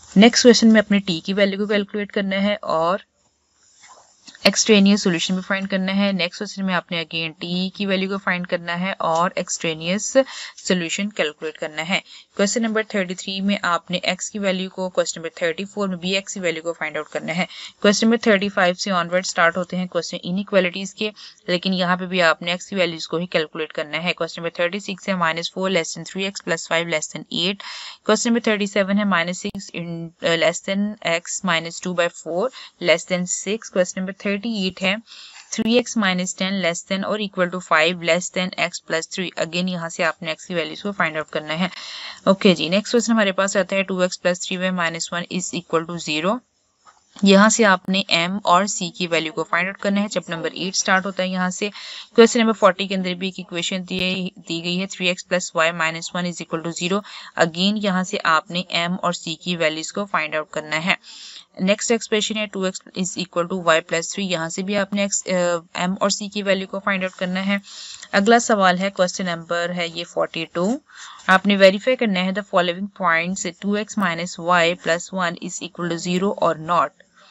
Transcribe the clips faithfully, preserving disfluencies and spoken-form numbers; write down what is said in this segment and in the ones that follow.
Next question में अपने T की वैल्यू को कैलकुलेट करना है और एक्सट्रेनियस सॉल्यूशन भी फाइंड करना है। नेक्स्ट क्वेश्चन में आपने अगेन टी की वैल्यू को फाइंड करना है और एक्सट्रेनियस सॉल्यूशन कैलकुलेट करना है। क्वेश्चन नंबर थर्टी थ्री में आपने एक्स की वैल्यू को, क्वेश्चन नंबर थर्टी फोर में भी एक्स की वैल्यू को फाइंड आउट करना है। क्वेश्चन नंबर थर्टी फाइव से ऑनवर्ड स्टार्ट होते हैं क्वेश्चन इनइक्वालिटीज के, लेकिन यहाँ पे भी आपने एक्स की वैल्यूज को ही कैलकुलेट करना है। क्वेश्चन नंबर थर्टी सिक्स है minus four less than three x plus five less than eight. Question number thirty seven है minus six less than X minus two by four less than six. Question number thirty eight है three X minus ten less than और equal to five less than X plus three. Again यहाँ से आपने x की values को find out करना है। Okay जी, नेक्स्ट क्वेश्चन हमारे पास आता है two x plus three Y minus one is equal to zero. यहाँ से आपने m और c की वैल्यू को फाइंड आउट करना है। चैप्टर नंबर एट स्टार्ट होता है यहाँ से। क्वेश्चन नंबर फोर्टी के अंदर भी एक इक्वेशन दी दी गई है three x plus Y minus one is equal to zero. Again यहाँ से आपने m और c की वैल्यूज को फाइंड आउट करना है। नेक्स्ट एक्सप्रेशन है two X is equal to Y plus three. यहाँ से भी आपने एक्स एम और सी की वैल्यू को फाइंड आउट करना है। अगला सवाल है क्वेश्चन नंबर है ये फोर्टी टू। आपने वेरीफाई करना है the following points two X minus Y plus one is equal to zero और नॉट।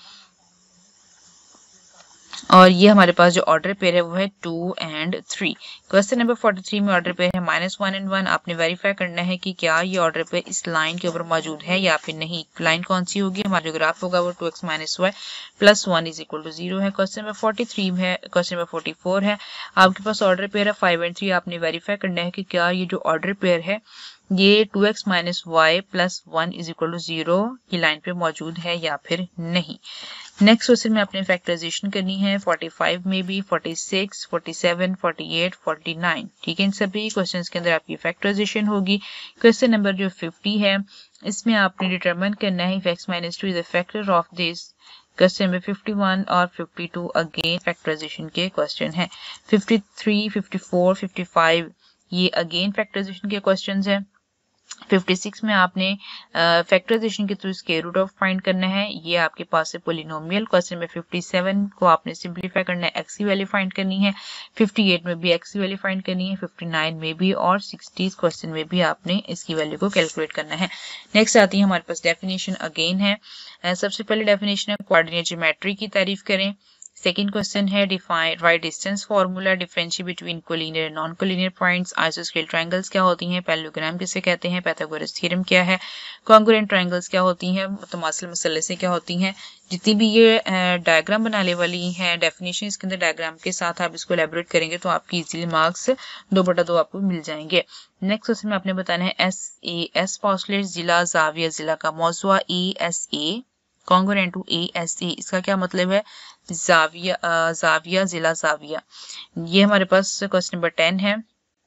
और ये हमारे पास जो ऑर्डर पेयर है वो है two and three. Question number forty three में ऑर्डर पेयर है माइनस वन एंड वन। आपने वेरीफाई करना है कि क्या ये ऑर्डर पेयर इस लाइन के ऊपर मौजूद है या फिर नहीं। लाइन कौन सी होगी, हमारा जो ग्राफ होगा वो two X minus Y plus one is equal to zero है। क्वेश्चन नंबर फोर्टी थ्री है क्वेश्चन नंबर फोर्टी फोर है आपके पास ऑर्डर पेयर है फाइव एंड थ्री। आपने वेरीफाई करना है कि क्या ये जो ऑर्डर पेयर है ये two X minus Y plus one is equal to zero की लाइन पे मौजूद है या फिर नहीं। नेक्स्ट क्वेश्चन में आपने फैक्टराइजेशन करनी है फोर्टी फाइव में भी, forty six, forty seven, forty eight, forty nine. ठीक है, इन सभी क्वेश्चंस के अंदर आपकी फैक्टराइजेशन होगी। क्वेश्चन नंबर जो फिफ्टी है इसमें आपने डिटरमिन करना है if X minus two is a factor of this. Question number fifty one और फिफ्टी टू अगेन फैक्टराइजेशन के क्वेश्चन है। Fifty three, fifty four, fifty five ये अगेन फैक्टराइजेशन के क्वेश्चंस है। फिफ्टी सिक्स में आपने फैक्टराइजेशन के through square root of find करना है, ये आपके पास है पॉलिनोमियल। क्वेश्चन में फिफ्टी सेवन को आपने सिंपलीफाई करना है, एक्स की वैल्यू फाइंड करनी है। फिफ्टी एट में भी एक्स की वैल्यू फाइंड करनी है, फिफ्टी नाइन में भी और सिक्सटी क्वेश्चन में भी आपने इसकी वैल्यू को कैलकुलेट करना है। नेक्स्ट आती है हमारे पास डेफिनेशन अगेन है। सबसे पहले डेफिनेशन है कोऑर्डिनेट ज्योमेट्री की तारीफ करें। सेकेंड क्वेश्चन है define right distance formula, differentiate between collinear and non collinear points, आइसोस्केल ट्रायंगल्स क्या होती हैं, पैरेललोग्राम किसे कहते हैं, पाइथागोरस थ्योरम क्या है, कॉन्ग्रुएंट ट्रायंगल्स क्या होती हैं, मुतमासिल मसल्लसें क्या होती हैं। जितनी भी ये डायग्राम बनाने वाली हैं डेफिनेशन, इसके अंदर डायग्राम के साथ आप इसको एलेबोरेट करेंगे तो आपकी इजीली मार्क्स दो बटा दो आपको मिल जाएंगे। नेक्स्ट क्वेश्चन में आपने बताना है एस ए एस पॉस्टुलेट जिला जाविया जिला का मौजूआ A S A congruent to A S A, इसका क्या मतलब है, जाविया जाविया जिला जाविया। ये हमारे पास क्वेश्चन नंबर टेन है।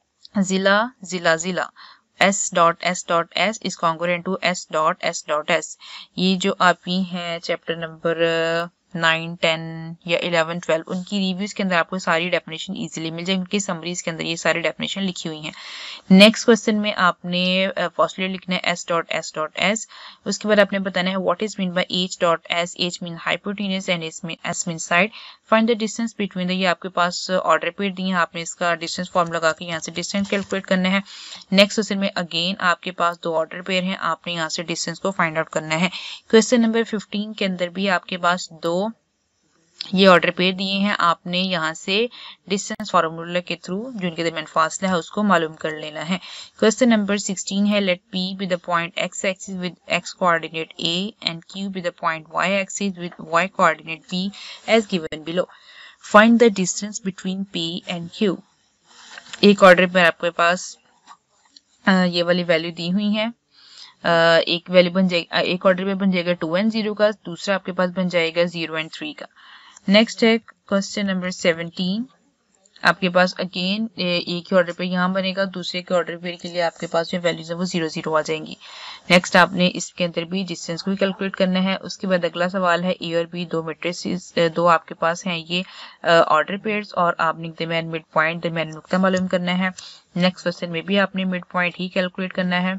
जिला जिला जिला S dot S dot S is congruent to S dot S dot S. ये जो आपकी है चैप्टर नंबर नाइन, टेन या इलेवन, ट्वेल्व उनकी रिव्यूज के अंदर आपको सारी डेफिनेशन इजीली मिल जाएगी, उनकी समरीज के अंदर ये सारी डेफिनेशन लिखी हुई हैं। नेक्स्ट क्वेश्चन में आपने पॉस्टुलेट लिखना है S dot S dot S. उसके बाद आपने बताना है what is mean by H dot S. H mean hypotenuse and S mean S mean side. Find the distance between the, ये आपके पास ऑर्डर पेयर दिए हैं, आपने इसका डिस्टेंस फॉर्म लगा के यहाँ से डिस्टेंस कैलकुलेट करना है। नेक्स्ट क्वेश्चन में अगेन आपके पास दो ऑर्डर पेयर हैं, आपने यहाँ से डिस्टेंस को फाइंड आउट करना है। क्वेश्चन नंबर फिफ्टीन के अंदर भी आपके पास दो ये ऑर्डर पेयर दिए हैं, आपने यहाँ से डिस्टेंस फार्मूला के थ्रू जो इनके दरमियान फासला है उसको मालूम कर लेना है। क्वेश्चन नंबर सिक्सटीन है let P be the point x axis with x coordinate A and Q be the point y axis with y coordinate B as given below. Find the distance between P and Q. एक order पर आपके पास आ, ये वाली value दी हुई है। आ, एक value बन जाएगी, एक ऑर्डर पे बन जाएगा टू एंड जीरो का, दूसरा आपके पास बन जाएगा जीरो एंड थ्री का। नेक्स्ट है क्वेश्चन नंबर सेवनटीन। आपके पास अगेन एक ही ऑर्डर पे यहाँ बनेगा, दूसरे के ऑर्डर पे के लिए आपके पास जो वैल्यूज है वो जीरो जीरो आ जाएंगी। नेक्स्ट आपने इसके अंदर भी डिस्टेंस को भी कैलकुलेट करना है। उसके बाद अगला सवाल है ए और बी दो मैट्रिसेस, दो आपके पास हैं ये ऑर्डर पेयर्स और आपने दरमियान मिड पॉइंट दरमियान नुक्ता मालूम करना है। नेक्स्ट क्वेश्चन में भी आपने मिड पॉइंट ही कैलकुलेट करना है।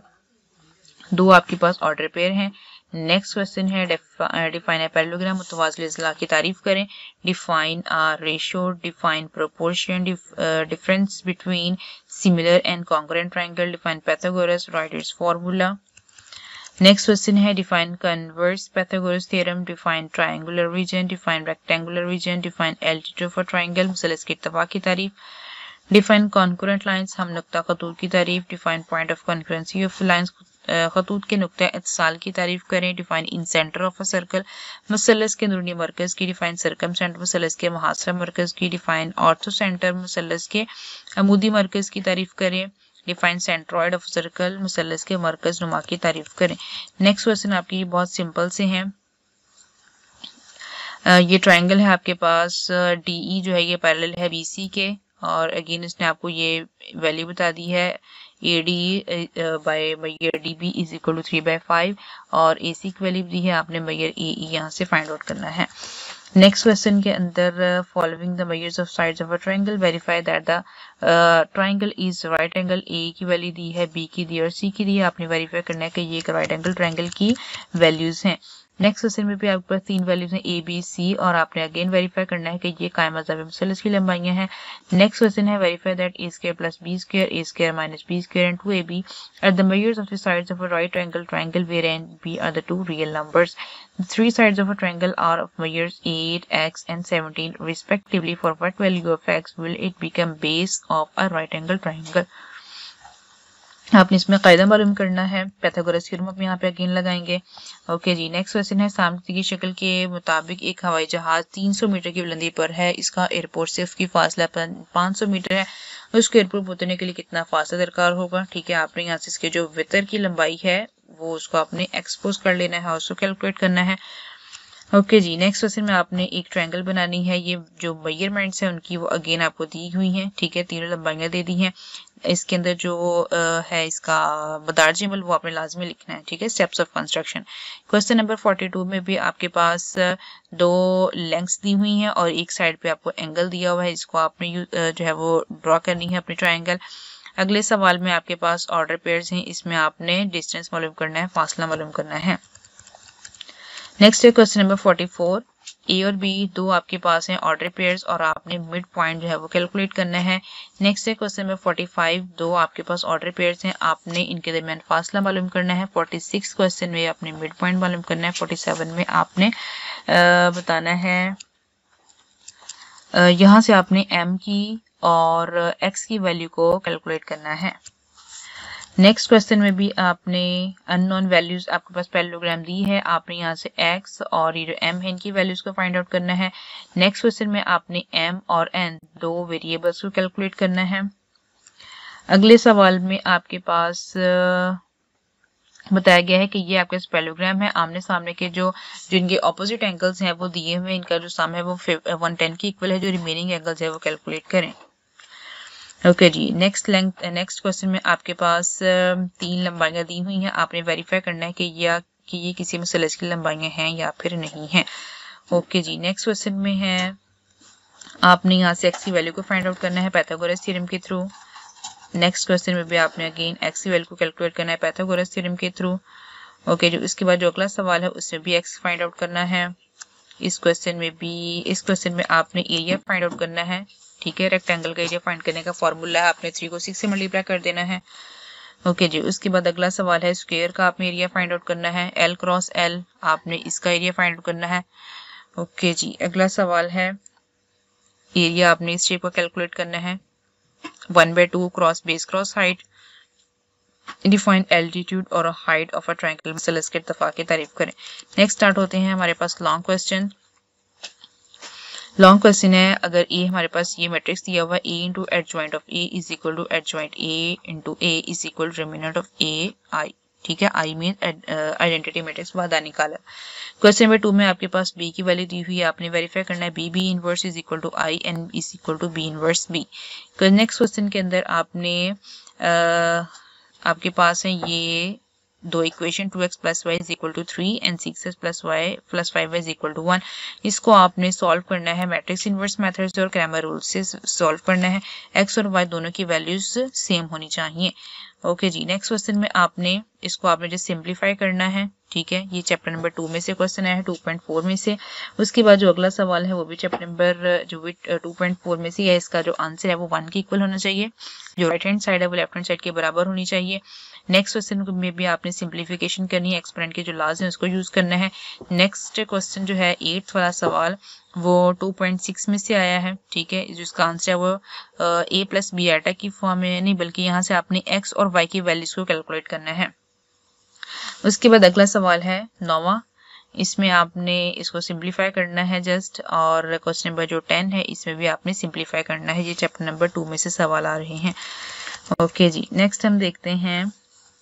दो आपके पास ऑर्डर पेयर हैं। नेक्स्ट क्वेश्चन है डिफाइन पैरेललोग्राम, मुतवाज़िल अज़लाअ की तारीफ करें। Define a ratio, define proportion, difference between similar and congruent triangle, define Pythagoras, write its formula. Next question है define converse Pythagoras theorem, define triangular region, define rectangular region, define altitude for triangle, मुसल्लस के इत्तेफाक की तारीफ, define concurrent lines, हम नुक्ता खतूत की तारीफ, define point of concurrency of lines, खतूत के नुक्ता इत्तिसाल की तारीफ करें, define incentre of a circle, मुसल्लस के अंदरूनी मरकज की, डिफाइन सर्कम सेंटर मुसल्लस के मुहासरा मरकज की, डिफाइन ऑर्थो सेंटर मुसल्लस के अमूदी मरकज की तारीफ करें, डिफाइन सेंट्रॉइड ऑफ सर्कल, मुसल्लस के मरकज नुमा की तारीफ करें। नेक्स्ट क्वेश्चन आपकी बहुत सिंपल से हैं। ये ट्रायंगल है आपके पास, डीई जो है ये पैरेलल है बीसी के, और अगेन इसने आपको ये वैल्यू बता दी है ए डी बाई मैयर D B is equal to three by five, और ए सी की वैल्यू दी है, आपने मैयर ए ई यहाँ से फाइंड आउट करना है। नेक्स्ट क्वेश्चन के अंदर following the measures of sides of a triangle verify that the triangle is right angle, A की वैल्यू दी है, बी की दी और सी की दी है, आपने वेरीफाई करना है कि ये एक राइट एंगल ट्रायंगल की वैल्यूज हैं। नेक्स्ट क्वेश्चन में भी आपके पास तीन वैल्यूज हैं ए बी सी, और आपने अगेन वेरीफाई करना है कि ये कायम मज़हबी मुसल्लस की लंबाइयां हैं। नेक्स्ट क्वेश्चन है verify that A square plus B square, A square minus B square and two A B are the measures of the sides of a right angle triangle where A and B are the two real numbers. The three sides of a triangle are of measures eight, x and seventeen respectively. For what value of x will it become base of a right angle triangle? आपने इसमें कायदा मालूम करना है, Pythagoras theorem आप यहाँ पे again लगाएंगे। ओके जी, नेक्स्ट क्वेश्चन है सामने की शक्ल के मुताबिक एक हवाई जहाज तीन सौ मीटर की बुलंदी पर है, इसका एयरपोर्ट से उसकी फासला पाँच सौ मीटर है, उसको एयरपोर्ट पहुंचने के लिए कितना फासला दरकार होगा। ठीक है, आपने यहाँ से इसके जो वितर की लंबाई है वो उसको आपने एक्सपोज कर लेना है और उसको कैलकुलेट करना है। ओके जी, नेक्स्ट क्वेश्चन में आपने एक ट्रायंगल बनानी है, ये जो मेजरमेंट्स है उनकी वो अगेन आपको दी हुई हैं। ठीक है, तीनों लंबाइयां दे दी हैं, इसके अंदर जो आ, है इसका मदार जमल वो आपने लाजमी लिखना है। ठीक है, steps of construction. Question number forty two में भी आपके पास दो लेंथ्स दी हुई हैं और एक साइड पे आपको एंगल दिया हुआ है, इसको आपने जो है वो ड्रॉ करनी है अपनी ट्रायंगल। अगले सवाल में आपके पास ऑर्डर पेयर्स हैं, इसमें आपने डिस्टेंस मालूम करना है, फासला मालूम करना है। नेक्स्ट है question number forty four, A और बी दो आपके पास हैं ऑर्डर पेयर्स और आपने मिड पॉइंट जो है वो कैलकुलेट करना है। नेक्स्ट है क्वेश्चन नंबर फोर्टी फाइव, दो आपके पास ऑर्डर पेयर्स हैं, आपने इनके दरमियान फासला मालूम करना है। फोर्टी सिक्स क्वेश्चन में आपने मिड पॉइंट मालूम करना है। फोर्टी सेवन में आपने आ, बताना है आ, यहाँ से आपने एम की और एक्स की वैल्यू को कैलकुलेट करना है। नेक्स्ट क्वेश्चन में भी आपने अननोन वैल्यूज आपके पास पैरेललोग्राम दी है, आपने यहाँ से x और ये जो m है इनकी वैल्यूज को फाइंड आउट करना है। नेक्स्ट क्वेश्चन में आपने m और n दो वेरिएबल्स को कैलकुलेट करना है। अगले सवाल में आपके पास बताया गया है कि ये आपके पास पैरेललोग्राम है, आमने सामने के जो जो इनके ऑपोजिट एंगल्स हैं वो दिए हुए, इनका जो सम है वो वन टेन के इक्वल है, जो रिमेनिंग एंगल्स है वो कैलकुलेट करें। ओके okay जी, नेक्स्ट लेंथ नेक्स्ट क्वेश्चन में आपके पास तीन लंबाइयां दी हुई हैं, आपने वेरीफाई करना है कि या कि ये किसी मुसल्लस की लंबाइयां हैं या फिर नहीं हैं। ओके okay जी, नेक्स्ट क्वेश्चन में है आपने यहाँ से एक्स की वैल्यू को फाइंड आउट करना है पाइथागोरस थ्योरम के थ्रू। नेक्स्ट क्वेश्चन में भी आपने अगेन एक्स की वैल्यू को कैलकुलेट करना है पाइथागोरस थ्योरम के थ्रू। ओके जी, उसके बाद जो अगला सवाल है उसमें भी एक्स फाइंड आउट करना है। इस क्वेश्चन में भी इस क्वेश्चन में आपने एरिया फाइंड आउट करना है। ठीक है, रेक्टेंगल का एरिया फाइंड करने का फॉर्मूला है, आपने थ्री को सिक्स से मल्टीप्लाई कर देना है। ओके जी, उसके बाद अगला सवाल है स्क्वायर का आपने एरिया फाइंड आउट करना है, एल क्रॉस एल आपने इसका एरिया फाइंड आउट करना है। ओके जी, अगला सवाल है एरिया आपने इस शेप का कैलकुलेट करना है, one by two cross base cross height, define altitude और हाइट ऑफ अ ट्रायंगल, मुसल्लस के इत्तेफाक की तारीफ करें। नेक्स्ट स्टार्ट होते हैं हमारे पास लॉन्ग क्वेश्चन। लॉन्ग क्वेश्चन है, अगर ए हमारे पास ये मैट्रिक्स दिया हुआ है, A into adjoint of A is equal to adjoint A into A is equal to determinant of A I. ठीक है, आई मीन आइडेंटिटी मैट्रिक्स वादा निकाला। क्वेश्चन नंबर टू में आपके पास बी की वैल्यू दी हुई है, आपने वेरीफाई करना है B B inverse is equal to I and is equal to B inverse B. Next question के अंदर आपने uh, आपके पास है ये दो equation two x plus y is equal to three and six x plus y plus five is equal to one. इसको आपने सॉल्व करना है मैट्रिक्स इनवर्स मेथड से और क्रैमर रूल से सॉल्व करना है। एक्स और वाई दोनों की वैल्यूज सेम होनी चाहिए। ओके जी, नेक्स्ट क्वेश्चन में आपने इसको आपने जो सिंप्लीफाई करना है, ठीक है। ये चैप्टर नंबर टू में से क्वेश्चन आया है, टू पॉइंट फोर में से। उसके बाद जो अगला सवाल है वो भी चैप्टर नंबर जो भी टू पॉइंट फोर में से है। इसका जो आंसर है वो वन के इक्वल होना चाहिए, जो राइट हैंड साइड है वो लेफ्ट हैंड साइड के बराबर होनी चाहिए। नेक्स्ट क्वेश्चन में भी आपने सिंप्लीफिकेशन करनी है, एक्सपोनेंट के जो लाज है उसको यूज करना है। नेक्स्ट क्वेश्चन जो है एट्थ वाला सवाल वो टू पॉइंट सिक्स में से आया है, ठीक है। जिसका आंसर है वो ए प्लस बी आटा की फॉर्म में नहीं, बल्कि यहाँ से आपने एक्स और वाई की वैल्यूज को कैलकुलेट करना है। उसके बाद अगला सवाल है नौवां, इसमें आपने इसको सिंप्लीफाई करना है जस्ट। और क्वेश्चन नंबर जो टेन है इसमें भी आपने सिंप्लीफाई करना है। ये चैप्टर नंबर टू में से सवाल आ रहे हैं। ओके जी, नेक्स्ट हम देखते हैं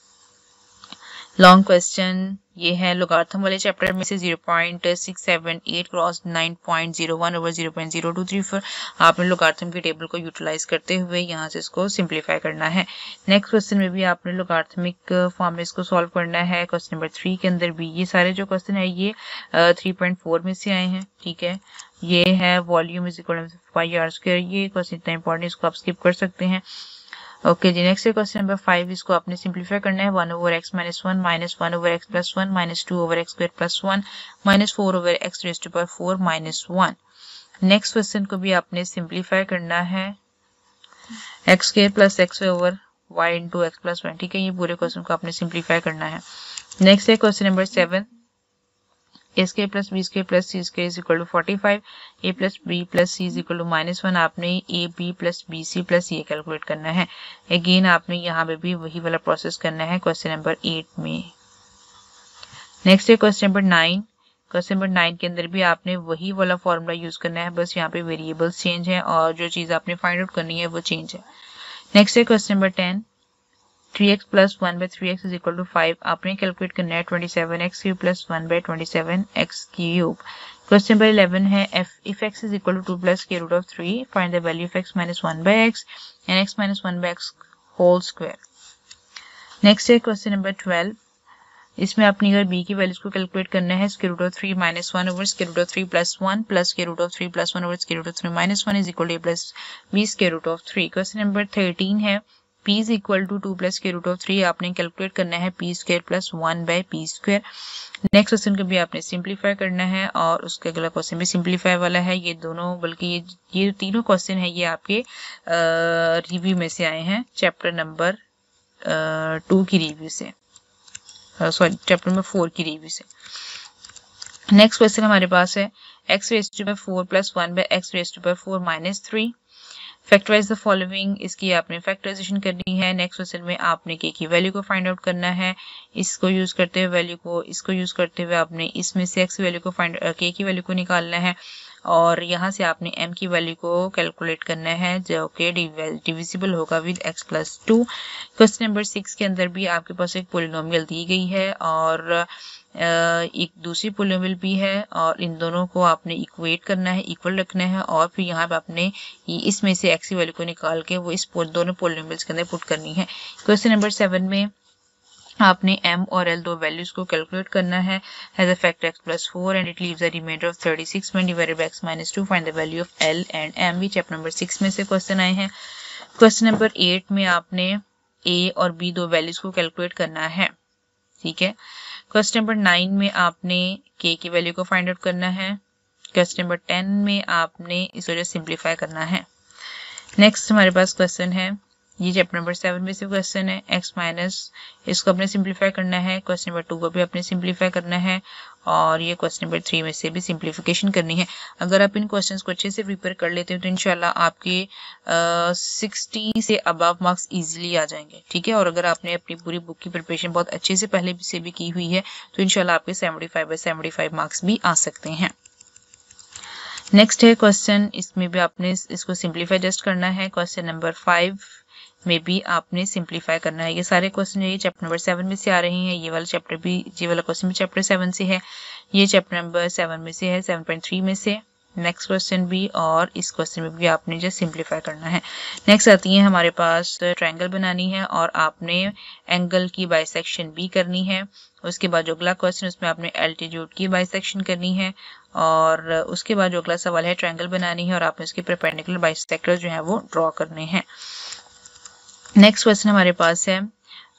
लॉन्ग क्वेश्चन। ये है लोगार्थम वाले चैप्टर में से zero point six seven eight cross nine point zero one over zero point zero two three four. आपने लोगार्थम की टेबल को यूटिलाइज करते हुए यहाँ से इसको सिंप्लीफाई करना है। नेक्स्ट क्वेश्चन में भी आपने लोगार्थमिक फॉर्म में इसको सॉल्व करना है। क्वेश्चन नंबर थ्री के अंदर भी ये सारे जो क्वेश्चन है ये थ्री पॉइंट फोर में से आए हैं, ठीक है। ये है volume is equal to pi r square. ये क्वेश्चन इतना इंपॉर्टेंट, इसको आप स्किप कर सकते हैं। ओके जी, नेक्स्ट क्वेश्चन नंबर फाइव, इसको आपने सिंप्लीफाई करना है। One over x minus one minus one over x plus one minus two over x square plus one minus four over x raised to power four minus one. Next question को भी आपने simplify करना है, x square plus x over y into x plus one, ठीक है। ये पूरे question को आपने सिंप्लीफाई करना है। नेक्स्ट है question number seven, A square plus B square plus C square is equal to forty five, A plus B plus C is equal to minus one. आपने A B plus B C plus ये calculate करना है। Again आपने यहाँ पे भी वही वाला प्रोसेस करना है क्वेश्चन नंबर एट में। नेक्स्ट है question number nine. Question number nine के अंदर भी आपने वही वाला फॉर्मूला यूज करना है, बस यहाँ पे वेरिएबल्स चेंज है और जो चीज आपने फाइंड आउट करनी है वो चेंज है। नेक्स्ट है question number ten, three x plus one by three x is equal to five. आपने कैलकुलेट करना है twenty seven x cube plus one by twenty seven x cube. Question number eleven है F if x is equal to two plus के root of three, find the value of x minus one by x and x minus one by x whole square. Next है question number twelve, इसमें अपनी अगर B की values को calculate करना है। Square root of three minus one over square root of three plus one plus square root of three plus one over square root of three minus one is equal to A plus B square root of three. Question number thirteen है p is equal to two plus के root of three. आपने calculate करना है p square plus one by p square. Next question को भी आपने simplify करना है और उसके अगला क्वेश्चन भी सिंप्लीफाई वाला है। ये दोनों बल्कि ये ये तीनों क्वेश्चन है ये आपके रिव्यू में से आए हैं, चैप्टर नंबर टू की रिव्यू से, सॉरी चैप्टर नंबर फोर की रिव्यू से। नेक्स्ट क्वेश्चन हमारे पास है x raised to power four plus one by x raised to power four minus three. Factorise the following, इसकी आपने फैक्टराइजेशन करनी है। नेक्स्ट क्वेश्चन में आपने के की वैल्यू को फाइंड आउट करना है, इसको यूज करते हुए वैल्यू को इसको यूज करते हुए आपने इसमें से एक्स वैल्यू को फाइंड के की वैल्यू को निकालना है और यहाँ से आपने m की वैल्यू को कैलकुलेट करना है जो कि डिविजिबल होगा with x plus two. Question number six के अंदर भी आपके पास एक पोलिनोमियल दी गई है और एक दूसरी पोलिनोमियल भी है और इन दोनों को आपने इक्वेट करना है, इक्वल रखना है और फिर यहाँ पे आपने इसमें से x की वैल्यू को निकाल के वो इस दोनों पोलिनोमियल्स के अंदर पुट करनी है। क्वेश्चन नंबर सेवन में आपने m और l दो वैल्यूज को कैलकुलेट करना है। Has a factor x plus four and it leaves a reminder of thirty six when divided by x minus two, find the value of l and m। भी chapter number six में से question आए हैं। Question number eight में आपने a और b दो values को कैलकुलेट करना है, ठीक है। क्वेश्चन नंबर नाइन में आपने k की वैल्यू को फाइंड आउट करना है। क्वेश्चन नंबर टेन में आपने इस वजह सिंप्लीफाई करना है। नेक्स्ट हमारे पास क्वेश्चन है, ये चैप्टर नंबर सेवन में से क्वेश्चन है x माइनस, इसको अपने सिंप्लीफाई करना है। क्वेश्चन नंबर टू को भी अपने सिंप्लीफाई करना है और ये क्वेश्चन नंबर थ्री में से भी सिंप्लीफिकेशन करनी है। अगर आप इन क्वेश्चंस को अच्छे से प्रिपेयर कर लेते हो तो इंशाल्लाह आपके सिक्सटी से अबव मार्क्स इजीली आ जाएंगे, ठीक है। और अगर आपने अपनी पूरी बुक की प्रिपरेशन बहुत अच्छे से पहले से भी की हुई है तो इंशाल्लाह आपके seventy five by seventy five marks भी आ सकते हैं। नेक्स्ट है क्वेश्चन, इसमें भी आपने इसको सिंप्लीफाई जस्ट करना है। क्वेश्चन नंबर फाइव में भी आपने सिंप्लीफाई करना है। ये सारे क्वेश्चन ये चैप्टर नंबर सेवन में से आ रहे हैं। ये वाला चैप्टर भी ये वाला क्वेश्चन भी चैप्टर सेवन से है, ये चैप्टर नंबर सेवन में से है, सेवन पॉइंट थ्री में से। नेक्स्ट क्वेश्चन भी और इस क्वेश्चन में भी आपने जो सिंप्लीफाई करना है। नेक्स्ट आती है हमारे पास ट्रायंगल बनानी है और आपने एंगल की बाइसेक्शन भी करनी है। उसके बाद जो अगला क्वेश्चन उसमें आपने एल्टीट्यूड की बाइसेक्शन करनी है और उसके बाद जो अगला सवाल है ट्रायंगल बनानी है और आपने उसके परपेंडिकुलर बाइसेक्टर्स जो है वो ड्रॉ करने हैं। नेक्स्ट क्वेश्चन हमारे पास है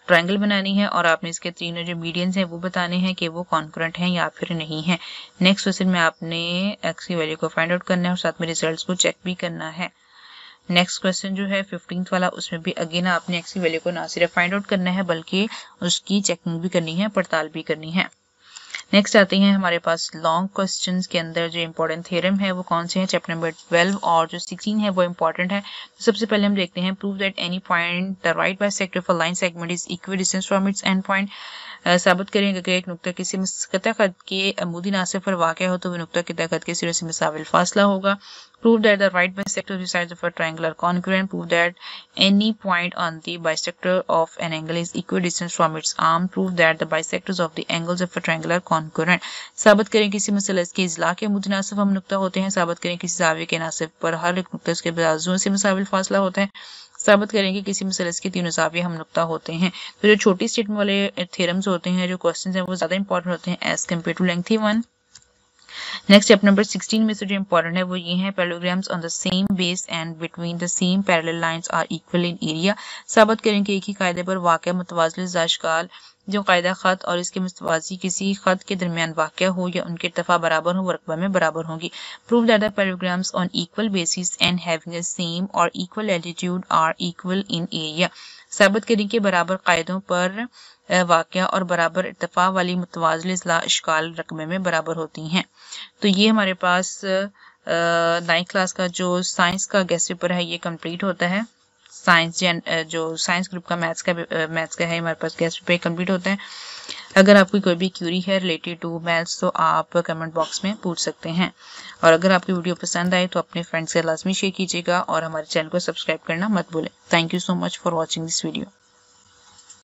ट्रायंगल बनानी है और आपने इसके तीनों जो मीडियंस हैं वो बताने हैं कि वो कॉन्करेंट हैं या फिर नहीं है। नेक्स्ट क्वेश्चन में आपने एक्स की वैल्यू को फाइंड आउट करना है और साथ में रिजल्ट्स को चेक भी करना है। नेक्स्ट क्वेश्चन जो है फिफ्टींथ वाला, उसमें भी अगेन आपने एक्स की वैल्यू को ना सिर्फ फाइंड आउट करना है बल्कि उसकी चेकिंग भी करनी है, पड़ताल भी करनी है। नेक्स्ट आते हैं हमारे पास लॉन्ग क्वेश्चंस के अंदर जो इंपॉर्टेंट थ्योरम है वो कौन से हैं। चैप्टर नंबर ट्वेल्व और जो सिक्सटीन है वो इंपॉर्टेंट है। तो सबसे पहले हम देखते हैं prove that any point the right bisector of a line segment is equal distance from its end point. साबित करेंगे कि एक नुक्ता किसी कतः खत के अमूदी नासिब पर वाक़ हो तो वह नुक्ता कतः खत के सिरे से मुसाविल फासला होगा। Prove that the right bisector of the sides of a triangle are congruent. Prove that any point on the bisector of an angle is equidistant from its arm. Prove that the bisectors of the angles of a triangle are congruent. साबित करें किसी मसलस के इज़ला के मुतनासिब हम नुक्ता होते हैं। साबित करें किसी ज़ाविये के नासिब पर हर एक नुक्ता उसके बाजुओं से मुसाविल फासला होता है। साबित करें कि किसी मसलस के तीनों ज़ाविये हम नुक्ता होते हैं। तो जो छोटी स्टेटमेंट वाले थ्योरम्स होते हैं, जो क्वेश्चंस हैं, वो ज़्यादा इंपॉर्टेंट होते हैं as compare to lengthy one. Next chapter number sixteen में से जो इंपॉर्टेंट है वो ये है parallelograms on the same base and between the same parallel lines are equal in area. साबित करें कि एक ही कायदे पर वाक़या मुतवाज़िल अशकाल जो कायदा खत और इसके मुतवाज़ी किसी खत के दरमियान वाक़या हो या उनके इर्तिफा बराबर हो वो रकबा में बराबर होंगी। Prove that the parallelograms on equal basis and having the same और equal altitude are equal in area. साबित करें कि बराबर कायदों पर वाक़या और बराबर इर्तिफा वाली मुतवाज़िल अशकाल रकबे में बराबर होती हैं। तो ये हमारे पास नाइन्थ क्लास का जो साइंस का गेस्ट पेपर है ये कंप्लीट होता है। साइंस जो साइंस ग्रुप का मैथ्स का मैथ्स का है हमारे पास गेस्ट पेपर कंप्लीट होता है। अगर आपकी कोई भी क्यूरी है रिलेटेड टू मैथ्स तो आप कमेंट बॉक्स में पूछ सकते हैं। और अगर आपकी वीडियो पसंद आए तो अपने फ्रेंड्स से लाजमी शेयर कीजिएगा और हमारे चैनल को सब्सक्राइब करना मत भूलें। Thank you so much for watching this video.